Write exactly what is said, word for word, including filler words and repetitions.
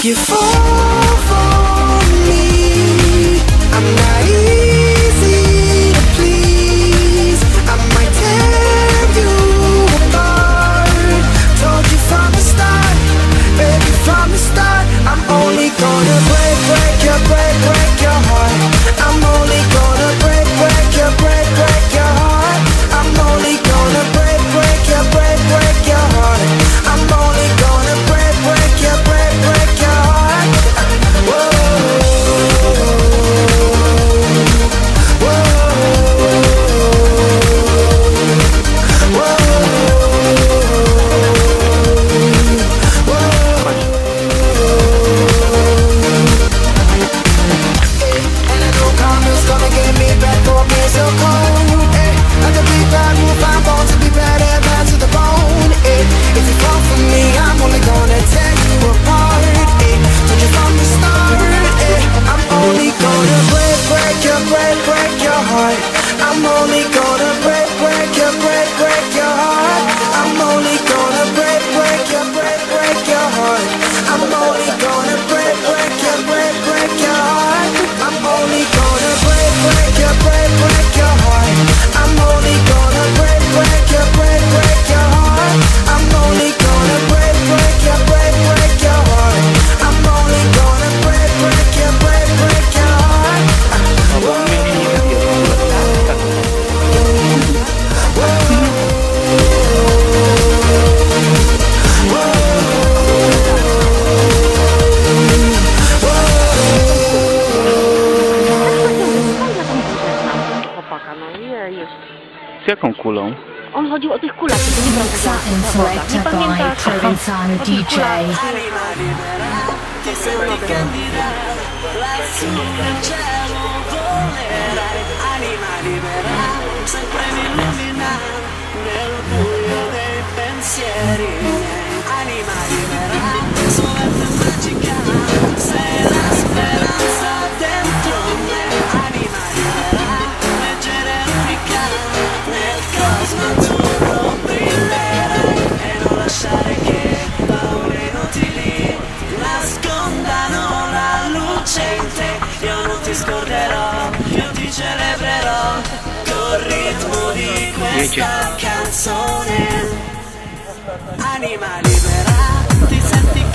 you fall for me, I'm not easy to please. I might tear you apart. Told you from the start, baby, from the start. I'm only gonna break, break your, break, break your heart. I'm only gonna break, break your, break, break your heart. I'm only gonna break, break your, break, break your heart. I'm only gonna break, break your, break, break your heart. Whoa, whoa, whoa, whoa. And I know karma's gonna get me back for being so cold. Like a big bad wolf, I'm born to be bad and bad to the bone. If you fall for me, I'm only gonna tear you apart. Told you from the start, I'm only gonna break, break your, break, break your heart. I'm only gonna break, break your, break, break your heart. I'm only gonna break, break your, break, break your heart. I'm only gonna break, break your, break, break your heart. I'm only gonna break, break your, break, break your heart. I'm only gonna break, break your, break, break your heart. I'm only gonna break, break your, break, break your heart. I'm only gonna break, break your, break, break your heart. Z jaką kulą? On chodził o tych kulach, to nie brał Selected by Provenzano D J. Lasciare che paure inutili nascondano la luce in te. Io non ti scorderò, io ti celebrerò col ritmo di questa canzone. Anima libera, ti senti